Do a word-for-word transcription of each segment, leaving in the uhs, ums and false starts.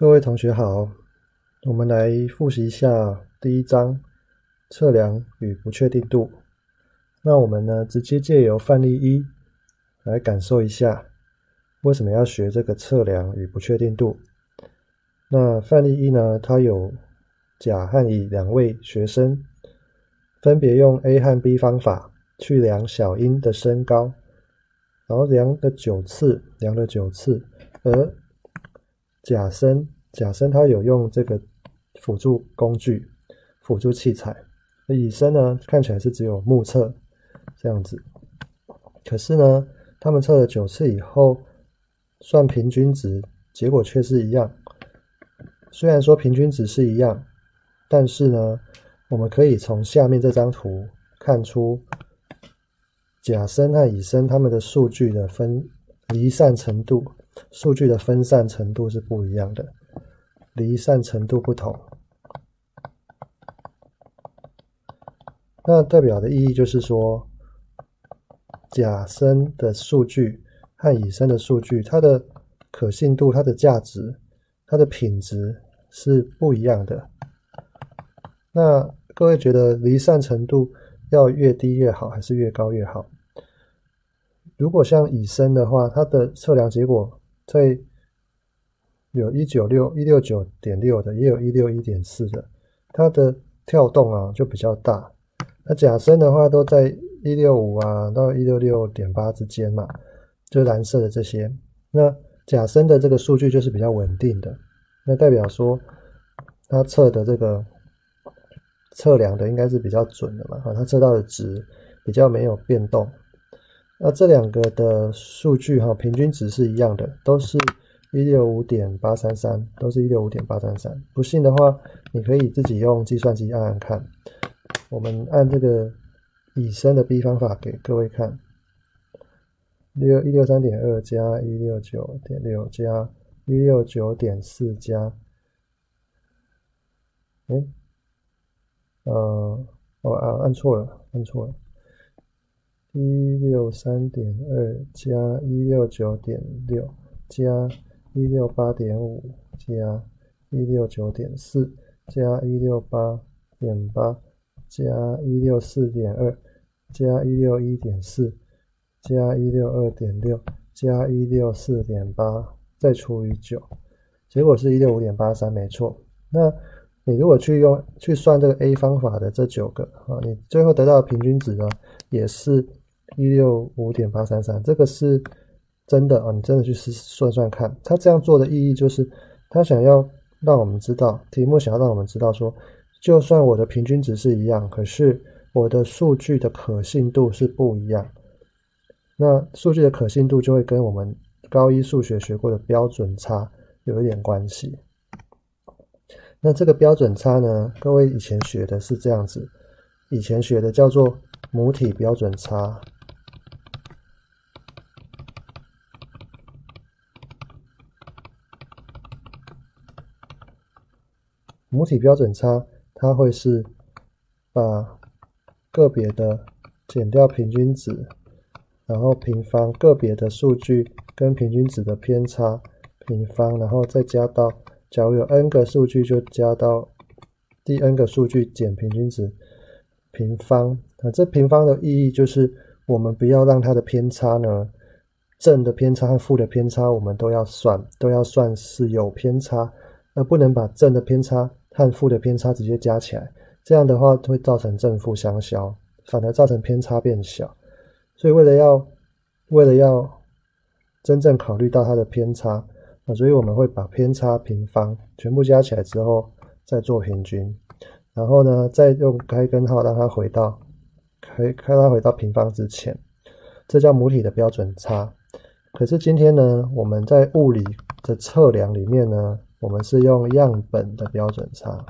各位同学好，我们来复习一下第一章测量与不确定度。那我们呢，直接借由范例一来感受一下为什么要学这个测量与不确定度。那范例一呢，它有甲和乙两位学生，分别用 A 和 B 方法去量小英的身高，然后量了九次，量了九次，而甲生甲生他有用这个辅助工具、辅助器材，而乙生呢看起来是只有目测这样子。可是呢，他们测了九次以后，算平均值，结果却是一样。虽然说平均值是一样，但是呢，我们可以从下面这张图看出，甲生和乙生他们的数据的分离散程度。数据的分散程度是不一样的，离散程度不同。那代表的意义就是说，甲生的数据和乙生的数据，它的可信度、它的价值、它的品质是不一样的。那各位觉得离散程度要越低越好，还是越高越好？如果像乙生的话，它的测量结果在有一百九十六、一百六十九点六 的，也有一百六十一点四 的，它的跳动啊就比较大。那甲生的话都在一百六十五啊到一百六十六点八之间嘛，就是蓝色的这些。那甲生的这个数据就是比较稳定的，那代表说它测的这个测量的应该是比较准的嘛，它测到的值比较没有变动。那这两个的数据哈，平均值是一样的，都是 一百六十五点八三三， 都是 一百六十五点八三三。不信的话，你可以自己用计算机按按看。我们按这个乙生的 B 方法给各位看，一百六十三点二 加 一百六十九点六 加 一百六十九点四 加，诶，呃，哦啊，按错了，按错了。一百六十三点二 加 一百六十九点六 加 一百六十八点五 加 一百六十九点四 加 一百六十八点八 加 一百六十四点二 加 一百六十一点四 加 一百六十二点六 加 一百六十四点八 再除以九，结果是 一百六十五点八三， 没错。那你如果去用去算这个 A 方法的这九个啊，你最后得到的平均值呢，也是一百六十五点八三三， 这个是真的啊，你真的去算算看。他这样做的意义就是，他想要让我们知道，题目想要让我们知道说，就算我的平均值是一样，可是我的数据的可信度是不一样。那数据的可信度就会跟我们高一数学学过的标准差有一点关系。那这个标准差呢，各位以前学的是这样子，以前学的叫做母体标准差。母体标准差，它会是把个别的减掉平均值，然后平方个别的数据跟平均值的偏差平方，然后再加到，假如有 n 个数据，就加到第 n 个数据减平均值平方。那这平方的意义就是我们不要让它的偏差呢，正的偏差和负的偏差我们都要算，都要算是有偏差，而不能把正的偏差和负的偏差直接加起来，这样的话会造成正负相消，反而造成偏差变小。所以为了要为了要真正考虑到它的偏差，所以我们会把偏差平方全部加起来之后再做平均，然后呢再用开根号让它回到开开它回到平方之前，这叫母体的标准差。可是今天呢，我们在物理的测量里面呢，我们是用样本的标准差。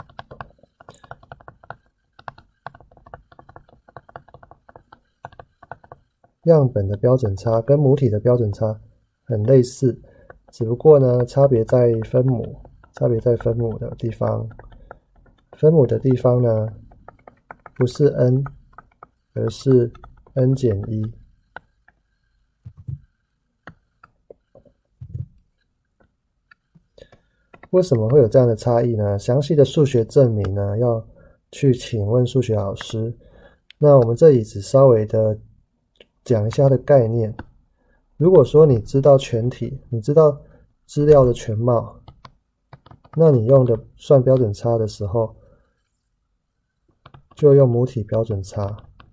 样本的标准差跟母体的标准差很类似，只不过呢，差别在分母，差别在分母的地方。分母的地方呢，不是 n， 而是 n 减一。 为什么会有这样的差异呢？详细的数学证明呢，要去请问数学老师。那我们这里只稍微的讲一下它的概念。如果说你知道全体，你知道资料的全貌，那你用的算标准差的时候，就用母体标准差。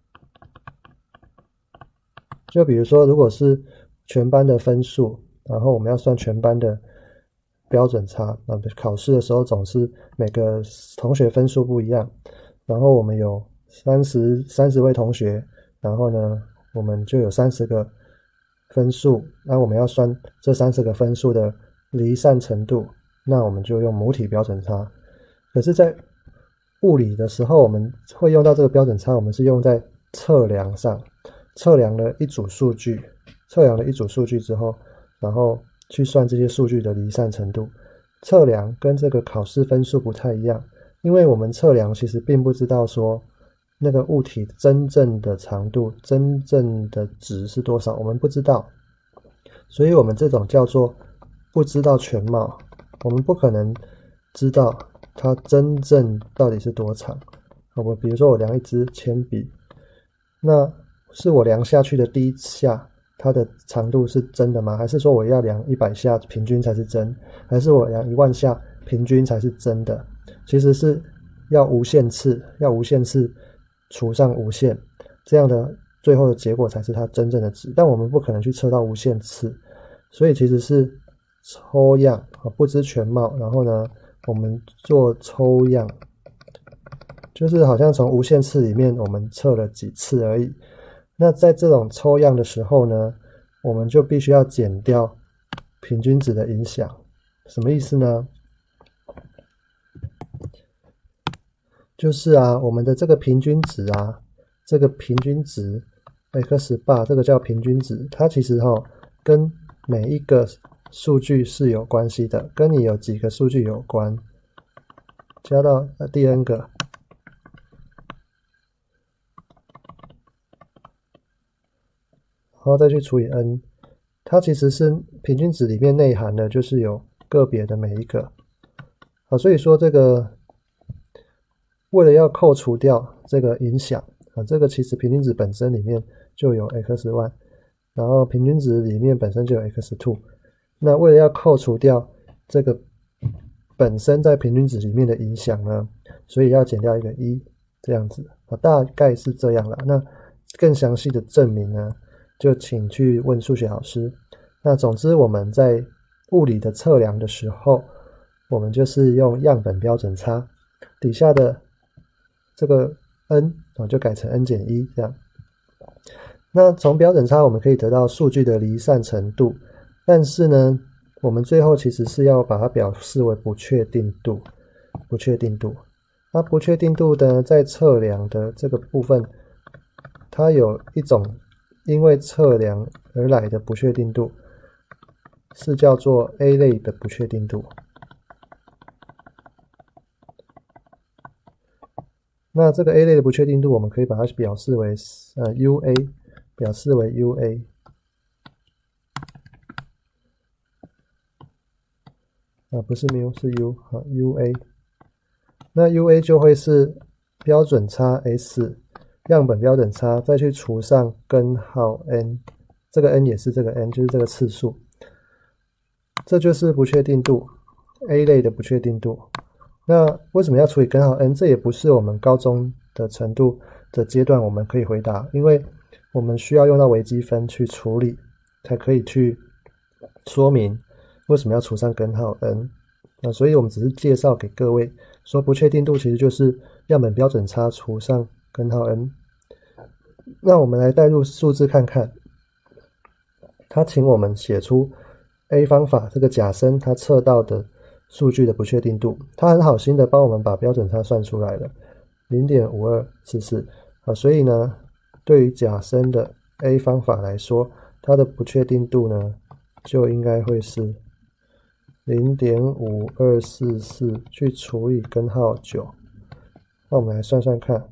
就比如说，如果是全班的分数，然后我们要算全班的标准差，那考试的时候总是每个同学分数不一样，然后我们有三十三十位同学，然后呢，我们就有三十个分数，那我们要算这三十个分数的离散程度，那我们就用母体标准差。可是，在物理的时候，我们会用到这个标准差，我们是用在测量上，测量了一组数据，测量了一组数据之后，然后去算这些数据的离散程度。测量跟这个考试分数不太一样，因为我们测量其实并不知道说那个物体真正的长度、真正的值是多少，我们不知道，所以我们这种叫做不知道全貌，我们不可能知道它真正到底是多长。我比如说我量一支铅笔，那是我量下去的第一下它的长度是真的吗？还是说我要量一百下平均才是真？还是我量一万下平均才是真的？其实是要无限次，要无限次除上无限，这样的最后的结果才是它真正的值。但我们不可能去测到无限次，所以其实是抽样，不知全貌。然后呢，我们做抽样，就是好像从无限次里面我们测了几次而已。那在这种抽样的时候呢，我们就必须要减掉平均值的影响。什么意思呢？就是啊，我们的这个平均值啊，这个平均值 x 八，这个叫平均值，它其实齁跟每一个数据是有关系的，跟你有几个数据有关。加到第 n 个，然后再去除以 n， 它其实是平均值里面内含的，就是有个别的每一个。好，所以说这个为了要扣除掉这个影响啊，这个其实平均值本身里面就有 x 一，然后平均值里面本身就有 x 二。那为了要扣除掉这个本身在平均值里面的影响呢，所以要减掉一个一，这样子啊，大概是这样啦。那更详细的证明呢，就请去问数学老师。那总之我们在物理的测量的时候，我们就是用样本标准差，底下的这个 n 啊就改成 n 减一这样。那从标准差我们可以得到数据的离散程度，但是呢，我们最后其实是要把它表示为不确定度，不确定度。那不确定度呢，在测量的这个部分，它有一种因为测量而来的不确定度，是叫做 A 类的不确定度。那这个 A 类的不确定度，我们可以把它表示为呃 U A， 表示为 U A。啊，不是 μ 是 U 啊 U A。那 U A 就会是标准差 S， 样本标准差，再去除上根号 n， 这个 n 也是这个 n， 就是这个次数。这就是不确定度 A 类的不确定度。那为什么要除以根号 n？ 这也不是我们高中的程度的阶段我们可以回答，因为我们需要用到微积分去处理，才可以去说明为什么要除上根号 n。那所以我们只是介绍给各位，说不确定度其实就是样本标准差除上根号 n。那我们来带入数字看看，他请我们写出 A 方法这个假生他测到的数据的不确定度，他很好心的帮我们把标准差算出来了 零点五二四四。啊，所以呢，对于假生的 A 方法来说，它的不确定度呢，就应该会是 零点五二四四 去除以根号九。那我们来算算看，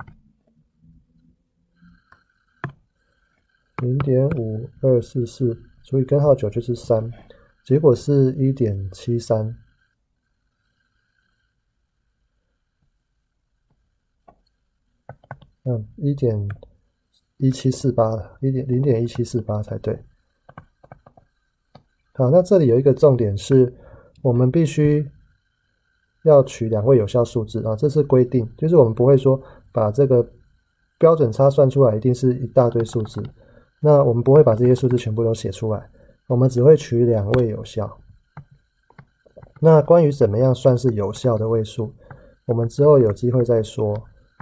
零点五二四四除以根号九就是三，结果是 一点七三。嗯 ，一点一七四八了，一点零点一七四八才对。好，那这里有一个重点是，我们必须要取两位有效数字啊，这是规定，就是我们不会说把这个标准差算出来一定是一大堆数字，那我们不会把这些数字全部都写出来，我们只会取两位有效。那关于怎么样算是有效的位数，我们之后有机会再说。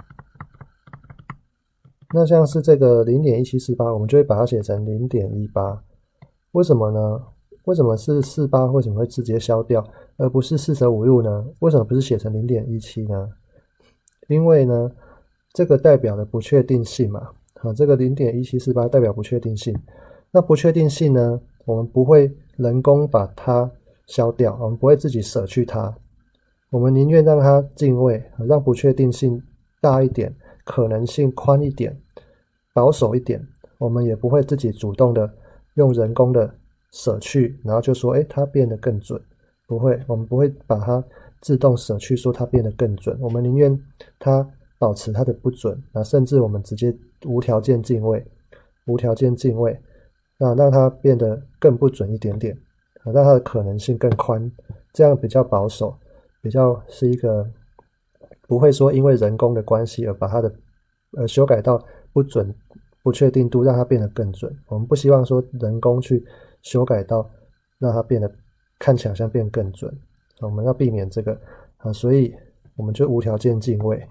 那像是这个 零点一七四八， 我们就会把它写成 零点一八， 为什么呢？为什么是四十八？为什么会直接消掉，而不是四舍五入呢？为什么不是写成 零点一七 呢？因为呢，这个代表的不确定性嘛，好，这个 零点一七四八 代表不确定性。那不确定性呢，我们不会人工把它消掉，我们不会自己舍去它，我们宁愿让它进位，让不确定性大一点，可能性宽一点，保守一点，我们也不会自己主动的用人工的舍去，然后就说，哎，它变得更准。不会，我们不会把它自动舍去，说它变得更准。我们宁愿它保持它的不准，那甚至我们直接无条件进位，无条件进位，那让它变得更不准一点点，让它的可能性更宽，这样比较保守，比较是一个不会说因为人工的关系而把它的呃修改到不准、不确定度，让它变得更准。我们不希望说人工去修改到让它变得看起来像变更准，我们要避免这个啊，所以我们就无条件进位。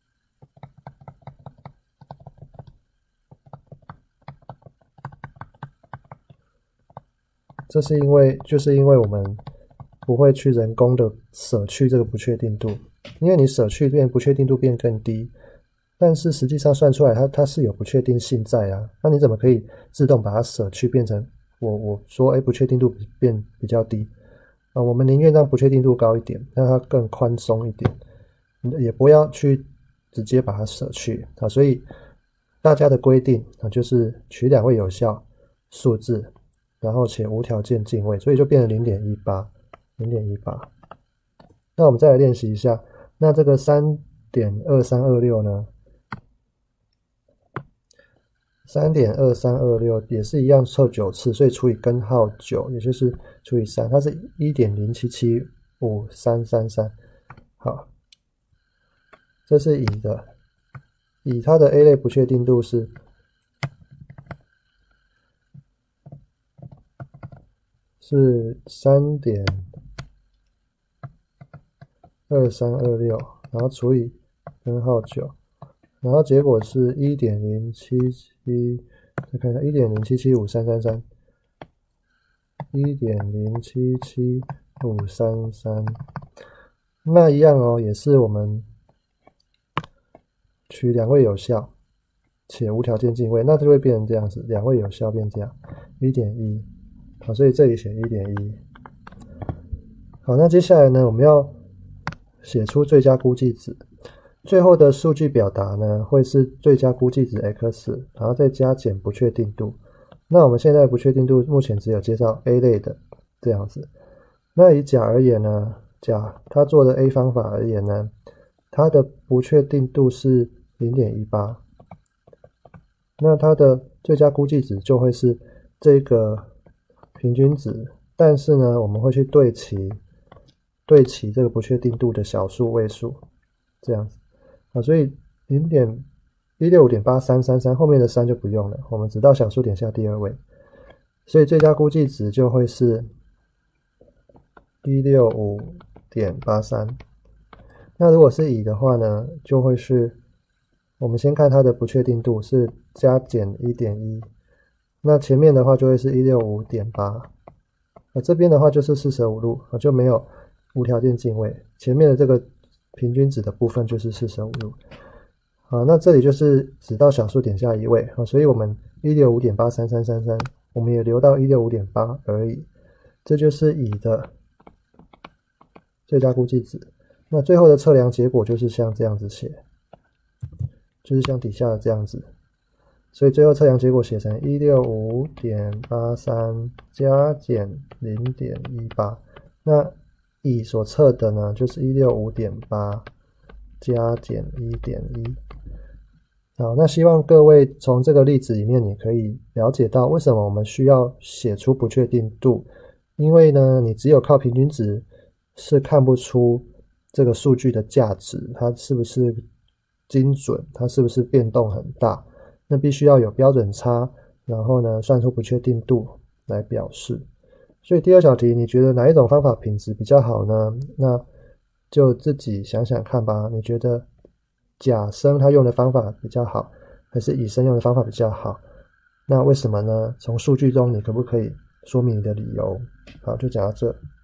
这是因为就是因为我们不会去人工的舍去这个不确定度，因为你舍去变不确定度变更低，但是实际上算出来它它是有不确定性在啊，那你怎么可以自动把它舍去变成我我说哎不确定度变比较低啊？我们宁愿让不确定度高一点，让它更宽松一点，也不要去直接把它舍去啊。所以大家的规定啊就是取两位有效数字，然后且无条件进位，所以就变成 零点一八 零点一八。那我们再来练习一下，那这个 三点二三二六 呢 三点二三二六 也是一样凑九次，所以除以根号九，也就是除以三，它是 一点零七七五三三三。好，这是乙的，乙它的 A 类不确定度是是 三点二三二六， 然后除以根号九，然后结果是 一点零七七， 再看一下 一点零七七五三三三， 一点零七七五三三， 那一样哦，也是我们取两位有效且无条件进位，那就会变成这样子，两位有效变这样 一点一， 好，所以这里写 一点一。 好，那接下来呢，我们要写出最佳估计值，最后的数据表达呢会是最佳估计值 x， 然后再加减不确定度。那我们现在不确定度目前只有介绍 A 类的这样子。那以甲而言呢，甲他做的 A 方法而言呢，它的不确定度是 零点一八， 那它的最佳估计值就会是这个平均值，但是呢我们会去对齐对齐这个不确定度的小数位数，这样子啊，所以 零点一六五点八三三三 后面的三就不用了，我们只到小数点下第二位，所以最佳估计值就会是 一六五点八三。 那如果是乙的话呢，就会是我们先看它的不确定度是加减 一点一， 那前面的话就会是 一六五点八， 那这边的话就是四舍五入，就没有无条件进位，前面的这个平均值的部分就是四舍五入。好，那这里就是只到小数点下一位，所以我们 一六五点八三三三三 我们也留到 一六五点八 而已，这就是乙的最佳估计值。那最后的测量结果就是像这样子写，就是像底下的这样子。 所以最后测量结果写成 一百六十五点八三 加减 零点一八， 那乙所测的呢就是 一百六十五点八 加减 一点一。 好，那希望各位从这个例子里面你可以了解到为什么我们需要写出不确定度，因为呢你只有靠平均值是看不出这个数据的价值，它是不是精准，它是不是变动很大，那必须要有标准差，然后呢算出不确定度来表示。所以第二小题你觉得哪一种方法品质比较好呢？那就自己想想看吧，你觉得甲生他用的方法比较好，还是乙生用的方法比较好？那为什么呢？从数据中你可不可以说明你的理由？好，就讲到这。